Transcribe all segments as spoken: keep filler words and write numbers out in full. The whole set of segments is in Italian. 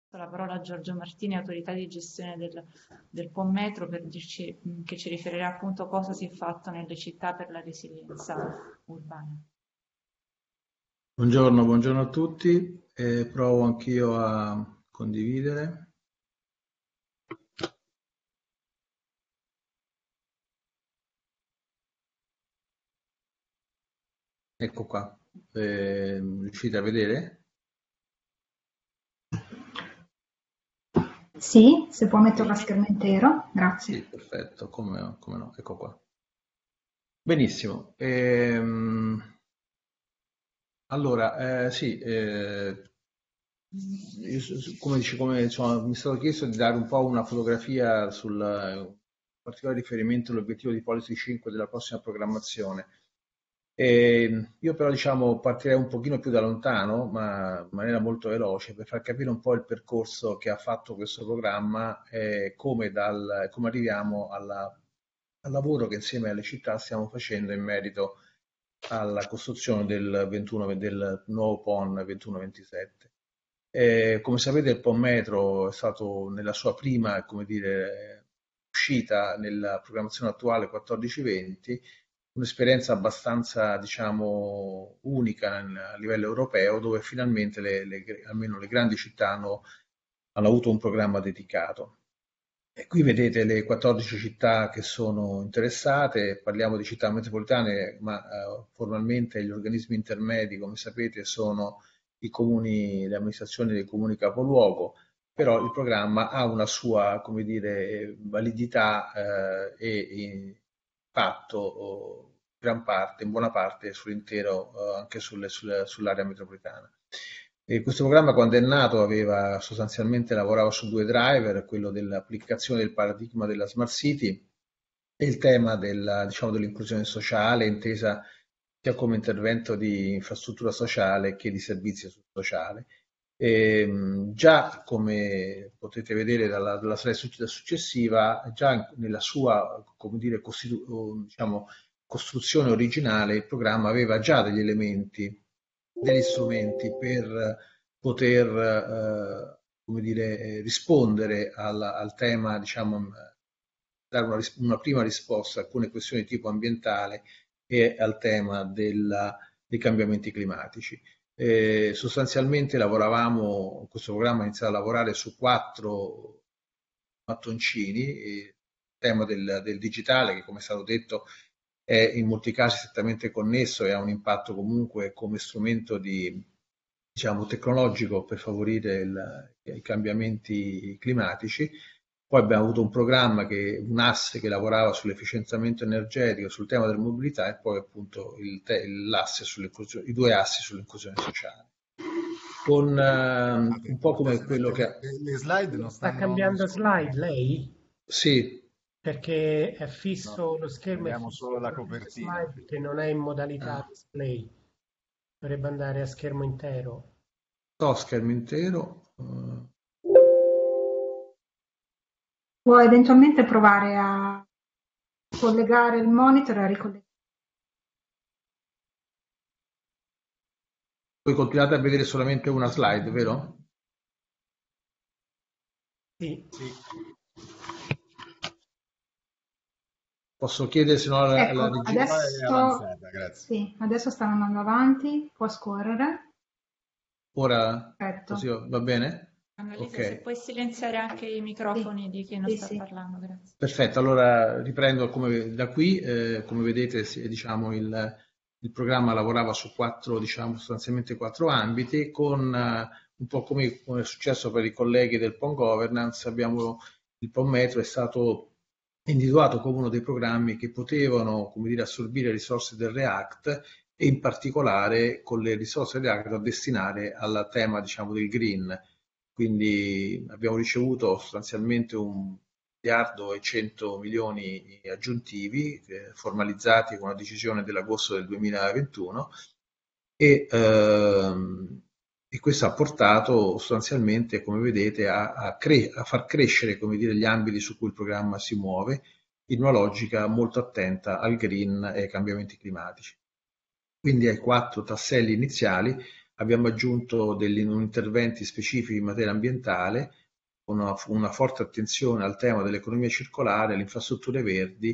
La parola a Giorgio Martini, autorità di gestione del, del P O M Metro, per dirci mh, che ci riferirà appunto cosa si è fatto nelle città per la resilienza urbana. Buongiorno, buongiorno a tutti. Eh, provo anch'io a condividere. Ecco qua. Eh, riuscite a vedere? Sì, se può metterlo a schermo intero, grazie. Sì, perfetto, come, come no, ecco qua. Benissimo. Ehm, allora, eh, sì, eh, io s- s- come, dice, come insomma, mi è stato chiesto di dare un po' una fotografia sul in particolare riferimento all'obiettivo di Policy cinque della prossima programmazione. E io però diciamo partirei un pochino più da lontano, ma in maniera molto veloce, per far capire un po' il percorso che ha fatto questo programma e come, dal, come arriviamo alla, al lavoro che insieme alle città stiamo facendo in merito alla costruzione del, ventuno, del nuovo P O N ventuno ventisette. Eh, come sapete il P O M Metro è stato nella sua prima, come dire, uscita nella programmazione attuale quattordici venti, un'esperienza abbastanza, diciamo, unica a livello europeo, dove finalmente le, le, almeno le grandi città hanno, hanno avuto un programma dedicato. E qui vedete le quattordici città che sono interessate, parliamo di città metropolitane, ma eh, formalmente gli organismi intermedi, come sapete, sono i comuni, le amministrazioni dei comuni capoluogo, però il programma ha una sua, come dire, validità eh, e impatto oh, gran parte, in buona parte sull'intero, eh, anche sulle- sulle- sull'area metropolitana. E questo programma quando è nato aveva sostanzialmente lavorava su due driver, quello dell'applicazione del paradigma della Smart City e il tema della, diciamo, dell'inclusione sociale, intesa sia come intervento di infrastruttura sociale che di servizi sociale. E, mh, già come potete vedere dalla, dalla slide successiva, già nella sua come dire, costitu- diciamo, costruzione originale, il programma aveva già degli elementi, degli strumenti per poter eh, come dire, rispondere al, al tema, diciamo, dare una, una, prima risposta a alcune questioni di tipo ambientale e al tema della, dei cambiamenti climatici. Eh, sostanzialmente lavoravamo, questo programma ha iniziato a lavorare su quattro mattoncini, il tema del, del digitale che come è stato detto è in molti casi strettamente connesso e ha un impatto comunque come strumento di, diciamo, tecnologico per favorire il, i cambiamenti climatici. Poi abbiamo avuto un programma, che, un asse che lavorava sull'efficientamento energetico, sul tema della mobilità e poi appunto il, l'asse sull'inclusione, i due assi sull'inclusione sociale. Con uh, un po' come quello che... Le slide non stanno... Sta cambiando slide lei? Sì. Perché è fisso, no, lo schermo è fisso solo la copertina. slide che non è in modalità ah. display. Dovrebbe andare a schermo intero. Sto schermo intero. Uh... Può eventualmente provare a collegare il monitor e a ricollegare. Poi continuate a vedere solamente una slide, vero? Sì. Sì. Posso chiedere se no la, ecco, la regia adesso, è avanzata, grazie. Sì, adesso stanno andando avanti, può scorrere. Ora Perfetto. così va bene? Annalisa, Ok. se puoi silenziare anche i microfoni Sì. di chi non Sì, sta sì. parlando, grazie. Perfetto, allora riprendo come, da qui, eh, come vedete diciamo, il, il programma lavorava su quattro, diciamo, sostanzialmente quattro ambiti, con uh, un po' come, come è successo per i colleghi del P O M Governance, abbiamo, il P O M Metro è stato individuato come uno dei programmi che potevano, come dire, assorbire risorse del REACT e in particolare con le risorse del REACT da destinare al tema, diciamo, del green. Quindi abbiamo ricevuto sostanzialmente un miliardo e cento milioni aggiuntivi eh, formalizzati con una decisione dell'agosto del duemilaventuno e, ehm, e questo ha portato sostanzialmente, come vedete, a, a, cre- a far crescere, come dire, gli ambiti su cui il programma si muove in una logica molto attenta al green e ai cambiamenti climatici. Quindi ai quattro tasselli iniziali abbiamo aggiunto degli interventi specifici in materia ambientale, con una, una forte attenzione al tema dell'economia circolare, alle infrastrutture verdi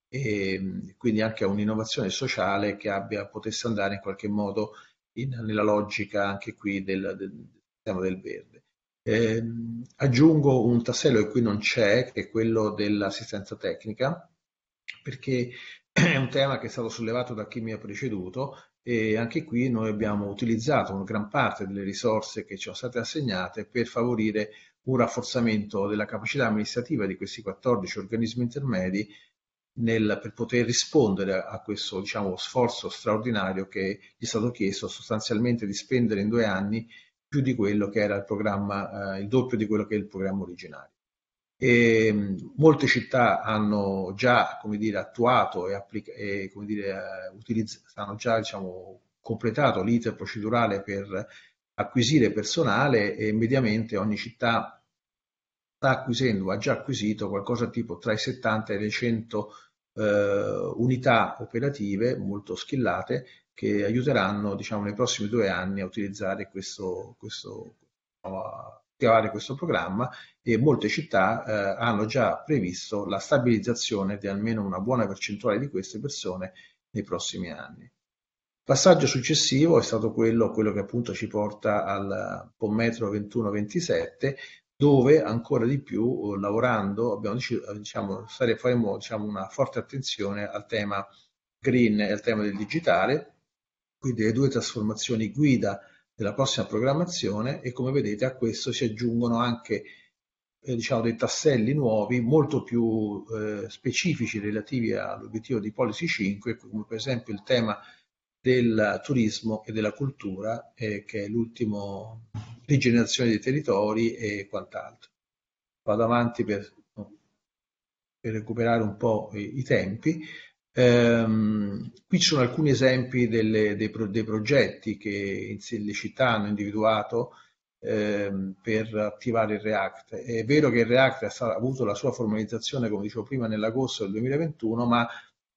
e quindi anche a un'innovazione sociale che abbia, potesse andare in qualche modo in, nella logica anche qui del, del, del tema del verde. Eh, aggiungo un tassello che qui non c'è, che è quello dell'assistenza tecnica, perché è un tema che è stato sollevato da chi mi ha preceduto e anche qui noi abbiamo utilizzato una gran parte delle risorse che ci sono state assegnate per favorire un rafforzamento della capacità amministrativa di questi quattordici organismi intermedi nel, per poter rispondere a questo, diciamo, sforzo straordinario che gli è stato chiesto sostanzialmente di spendere in due anni più di quello che era il programma, eh, il doppio di quello che è il programma originario. E, mh, molte città hanno già, come dire, attuato e, applica- e come dire, eh, utilizz- hanno già, diciamo, completato l'iter procedurale per acquisire personale e mediamente ogni città sta acquisendo, ha già acquisito qualcosa tipo tra i settanta e le cento eh, unità operative molto skillate che aiuteranno, diciamo, nei prossimi due anni a utilizzare questo, questo, a attivare questo programma e molte città eh, hanno già previsto la stabilizzazione di almeno una buona percentuale di queste persone nei prossimi anni. Il passaggio successivo è stato quello, quello che appunto ci porta al Pommetro ventuno ventisette, dove ancora di più, lavorando, abbiamo deciso, diciamo, faremo diciamo, una forte attenzione al tema green e al tema del digitale, quindi le due trasformazioni guida della prossima programmazione e come vedete a questo si aggiungono anche eh, diciamo, dei tasselli nuovi molto più eh, specifici relativi all'obiettivo di Policy cinque, come per esempio il tema del turismo e della cultura, eh, che è l'ultimo rigenerazione dei territori e quant'altro. Vado avanti per, per recuperare un po' i, i tempi. Ehm, qui ci sono alcuni esempi delle, dei, pro, dei progetti che le città hanno individuato ehm, per attivare il React. È vero che il React ha, stato, ha avuto la sua formalizzazione, come dicevo prima, nell'agosto del duemilaventuno, ma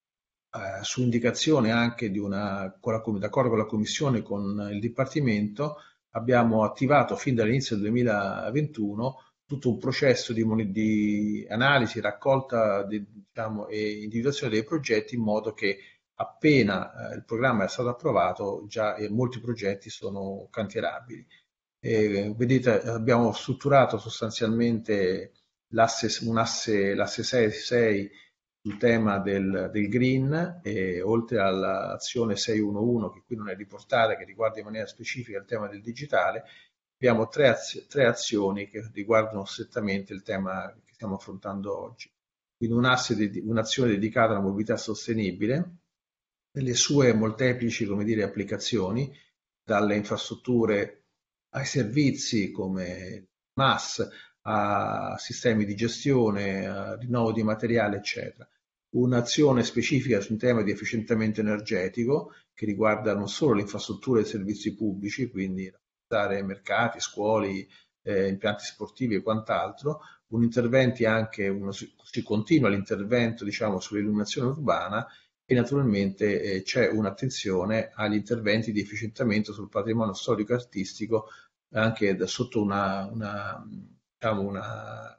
Eh, su indicazione anche di una, con la, d'accordo con la Commissione, con il Dipartimento, abbiamo attivato fin dall'inizio del duemilaventuno tutto un processo di, di analisi, raccolta di, diciamo, e individuazione dei progetti in modo che appena eh, il programma è stato approvato già eh, molti progetti sono cantierabili. E, vedete, abbiamo strutturato sostanzialmente l'asse, un asse, l'asse sei sei sul tema del, del green e oltre all'azione sei uno uno che qui non è riportata, che riguarda in maniera specifica il tema del digitale, abbiamo tre, az- tre azioni che riguardano strettamente il tema che stiamo affrontando oggi. Quindi un asse di, un'azione dedicata alla mobilità sostenibile, nelle sue molteplici, come dire, applicazioni, dalle infrastrutture ai servizi come M A S, a sistemi di gestione, a rinnovo di materiale, eccetera. Un'azione specifica sul tema di efficientamento energetico che riguarda non solo le infrastrutture e i servizi pubblici, quindi rafforzare mercati, scuole, eh, impianti sportivi e quant'altro, un intervento anche, uno, si continua l'intervento diciamo, sull'illuminazione urbana e naturalmente eh, c'è un'attenzione agli interventi di efficientamento sul patrimonio storico e artistico anche da, sotto una, una diciamo una,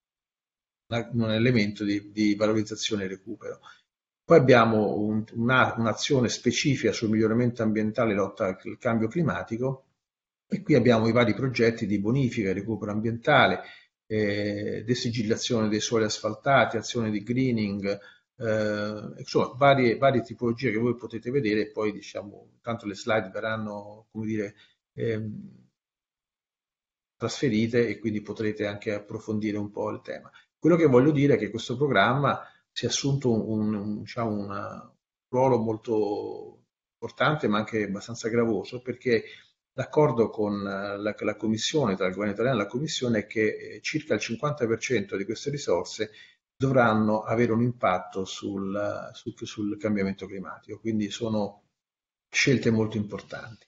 una, un elemento di, di valorizzazione e recupero. Poi abbiamo un, una, un'azione specifica sul miglioramento ambientale e lotta al cambio climatico e qui abbiamo i vari progetti di bonifica e recupero ambientale, eh, desigillazione dei suoli asfaltati, azione di greening, eh, insomma varie, varie tipologie che voi potete vedere e poi diciamo, tanto le slide verranno, come dire, ehm, trasferite e quindi potrete anche approfondire un po' il tema. Quello che voglio dire è che questo programma si è assunto un, un, diciamo una, un ruolo molto importante ma anche abbastanza gravoso perché l'accordo con la, la Commissione, tra il governo italiano e la Commissione è che circa il cinquanta per cento di queste risorse dovranno avere un impatto sul, sul, sul cambiamento climatico, quindi sono scelte molto importanti.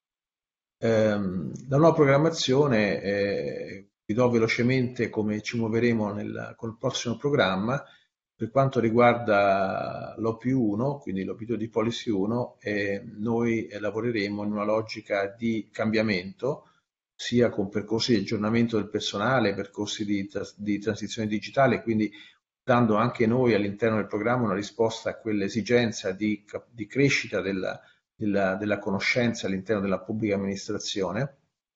La nuova programmazione, eh, vi do velocemente come ci muoveremo nel, col prossimo programma. Per quanto riguarda l'O P uno, quindi l'obiettivo di Policy uno, eh, noi eh, lavoreremo in una logica di cambiamento, sia con percorsi di aggiornamento del personale, percorsi di, tras- di transizione digitale, quindi dando anche noi all'interno del programma una risposta a quell'esigenza di, di crescita della, della, della conoscenza all'interno della pubblica amministrazione.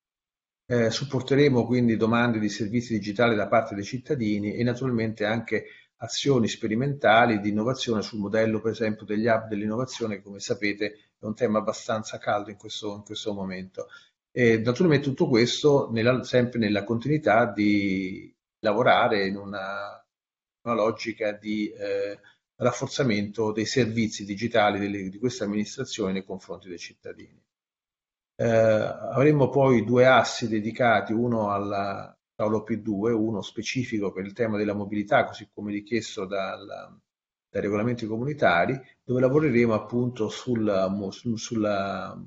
Eh, supporteremo quindi domande di servizi digitali da parte dei cittadini e naturalmente anche azioni sperimentali di innovazione sul modello, per esempio, degli hub dell'innovazione, che come sapete è un tema abbastanza caldo in questo, in questo momento. E naturalmente tutto questo nella, sempre nella continuità di lavorare in una, una logica di eh, rafforzamento dei servizi digitali delle, di questa amministrazione nei confronti dei cittadini. Eh, avremo poi due assi dedicati, uno alla tavolo P due, uno specifico per il tema della mobilità, così come richiesto dal, dai regolamenti comunitari, dove lavoreremo appunto sul, sul, sul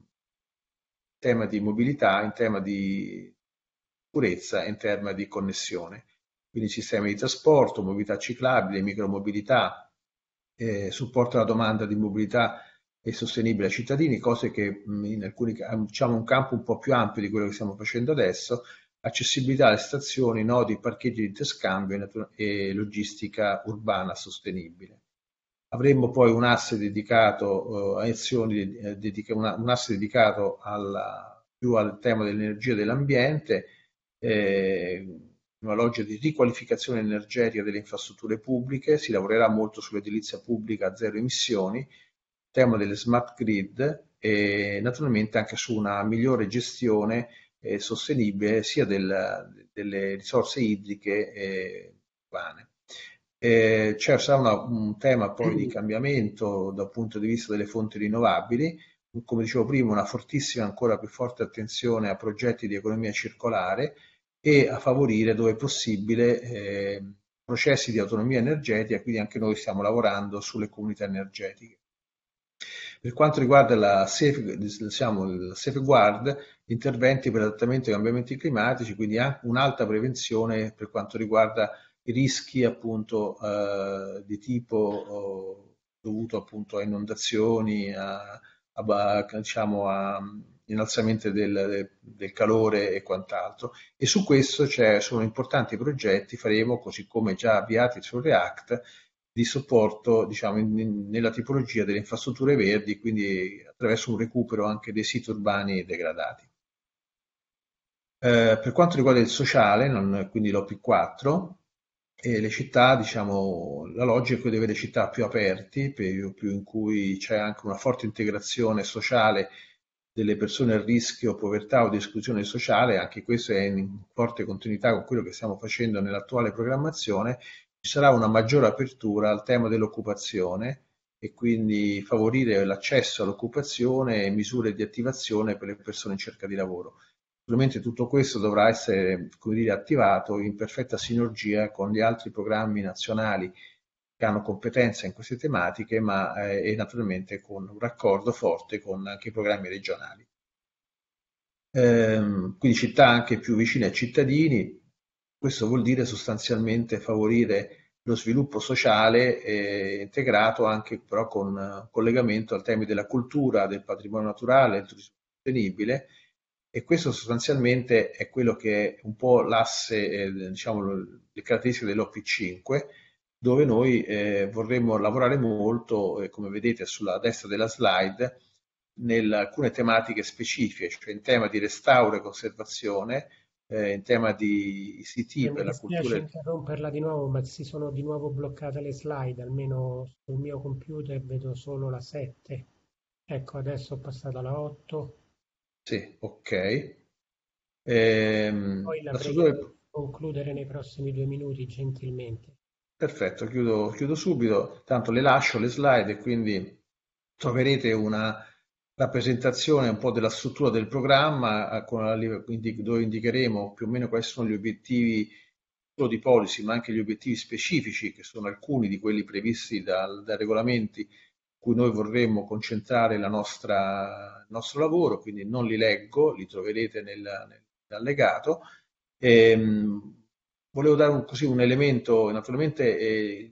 tema di mobilità, in tema di sicurezza e in tema di connessione. Quindi sistemi di trasporto, mobilità ciclabile, micromobilità, eh, supporto alla domanda di mobilità e sostenibile ai cittadini, cose che in alcuni diciamo un campo un po' più ampio di quello che stiamo facendo adesso, accessibilità alle stazioni, nodi, parcheggi di interscambio e logistica urbana sostenibile. Avremo poi un asse dedicato a azioni, eh, dedica, una, un asse dedicato alla, più al tema dell'energia e dell'ambiente, eh, una logica di riqualificazione energetica delle infrastrutture pubbliche, si lavorerà molto sull'edilizia pubblica a zero emissioni, tema delle smart grid e naturalmente anche su una migliore gestione eh, sostenibile sia del, delle risorse idriche eh, urbane. Eh, c'è sarà una, un tema poi di cambiamento dal punto di vista delle fonti rinnovabili, come dicevo prima una fortissima, ancora più forte attenzione a progetti di economia circolare e a favorire dove è possibile eh, processi di autonomia energetica, quindi anche noi stiamo lavorando sulle comunità energetiche. Per quanto riguarda la safe, diciamo, il safeguard, interventi per l'adattamento ai cambiamenti climatici, quindi anche un'alta prevenzione per quanto riguarda i rischi appunto eh, di tipo oh, dovuto appunto a inondazioni, a, a, diciamo, a innalzamento del, del calore e quant'altro. E su questo c'è, sono importanti progetti, faremo così come già avviati sul REACT, di supporto diciamo, in, in, nella tipologia delle infrastrutture verdi, quindi attraverso un recupero anche dei siti urbani degradati. Eh, per quanto riguarda il sociale, non, quindi l'O P quattro, e le città, diciamo, la logica è quella di avere città più aperti, più, più in cui c'è anche una forte integrazione sociale delle persone a rischio povertà o di esclusione sociale, anche questo è in forte continuità con quello che stiamo facendo nell'attuale programmazione. Ci sarà una maggiore apertura al tema dell'occupazione e quindi favorire l'accesso all'occupazione e misure di attivazione per le persone in cerca di lavoro. Naturalmente tutto questo dovrà essere, come dire, attivato in perfetta sinergia con gli altri programmi nazionali che hanno competenza in queste tematiche, ma eh, e naturalmente con un raccordo forte con anche i programmi regionali. Ehm, quindi città anche più vicine ai cittadini, questo vuol dire sostanzialmente favorire lo sviluppo sociale eh, integrato anche però con eh, collegamento al tema della cultura, del patrimonio naturale, del turismo sostenibile, e questo sostanzialmente è quello che è un po' l'asse, eh, diciamo, le caratteristiche dell'O P cinque, dove noi eh, vorremmo lavorare molto, eh, come vedete sulla destra della slide, in alcune tematiche specifiche, cioè in tema di restauro e conservazione, eh, in tema di I C T per la cultura. Mi dispiace interromperla di nuovo, ma si sono di nuovo bloccate le slide, almeno sul mio computer vedo solo la sette. Ecco, adesso ho passato alla otto. Sì, ok. Ehm, Poi la la prego struttura... di concludere nei prossimi due minuti, gentilmente. Perfetto, chiudo, chiudo subito. Tanto le lascio le slide e quindi troverete una rappresentazione un po' della struttura del programma con la, dove indicheremo più o meno quali sono gli obiettivi solo di policy, ma anche gli obiettivi specifici, che sono alcuni di quelli previsti dal, dai regolamenti cui noi vorremmo concentrare la nostra, il nostro lavoro, quindi non li leggo, li troverete nel, nell'allegato. E, volevo dare un, così un elemento, naturalmente eh, il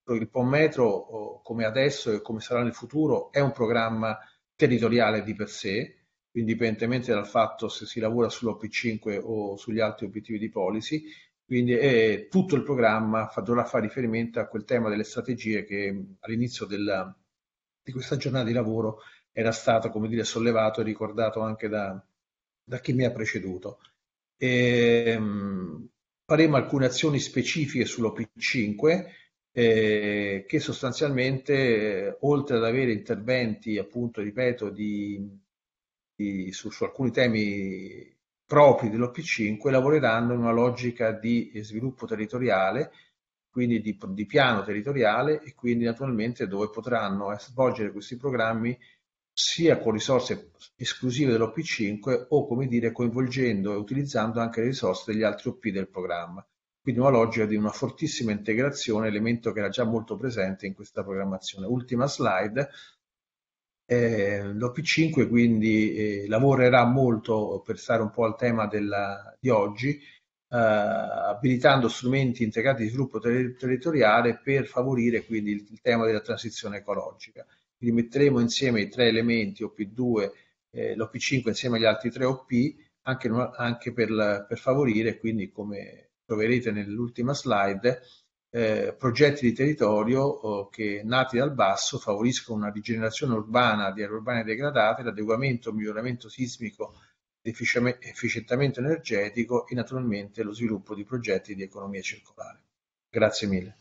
il PON Metro, come adesso e come sarà nel futuro, è un programma territoriale di per sé, indipendentemente dal fatto se si lavora sull'O P cinque o sugli altri obiettivi di policy. Quindi eh, tutto il programma fa, dovrà fare riferimento a quel tema delle strategie che all'inizio della, di questa giornata di lavoro era stato, come dire, sollevato e ricordato anche da, da chi mi ha preceduto. E, um, faremo alcune azioni specifiche sull'O P cinque eh, che sostanzialmente, eh, oltre ad avere interventi, appunto, ripeto, di, di, su, su alcuni temi propri dell'O P cinque, lavoreranno in una logica di sviluppo territoriale, quindi di, di piano territoriale, e quindi naturalmente dove potranno svolgere questi programmi sia con risorse esclusive dell'O P cinque o, come dire, coinvolgendo e utilizzando anche le risorse degli altri O P del programma. Quindi una logica di una fortissima integrazione, elemento che era già molto presente in questa programmazione. Ultima slide. Eh, L'O P cinque quindi eh, lavorerà molto, per stare un po' al tema della, di oggi, eh, abilitando strumenti integrati di sviluppo ter territoriale per favorire quindi il, il tema della transizione ecologica. Quindi metteremo insieme i tre elementi O P due, eh, l'O P cinque insieme agli altri tre O P, anche, anche per, per favorire, quindi come troverete nell'ultima slide, Eh, progetti di territorio oh, che nati dal basso favoriscono una rigenerazione urbana di aree urbane degradate, l'adeguamento, il miglioramento sismico, l'efficientamento energetico e naturalmente lo sviluppo di progetti di economia circolare. Grazie mille.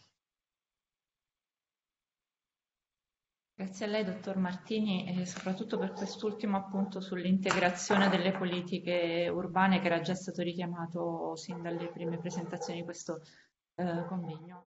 Grazie a lei, dottor Martini, e soprattutto per quest'ultimo appunto sull'integrazione delle politiche urbane che era già stato richiamato sin dalle prime presentazioni di questo eh, convegno.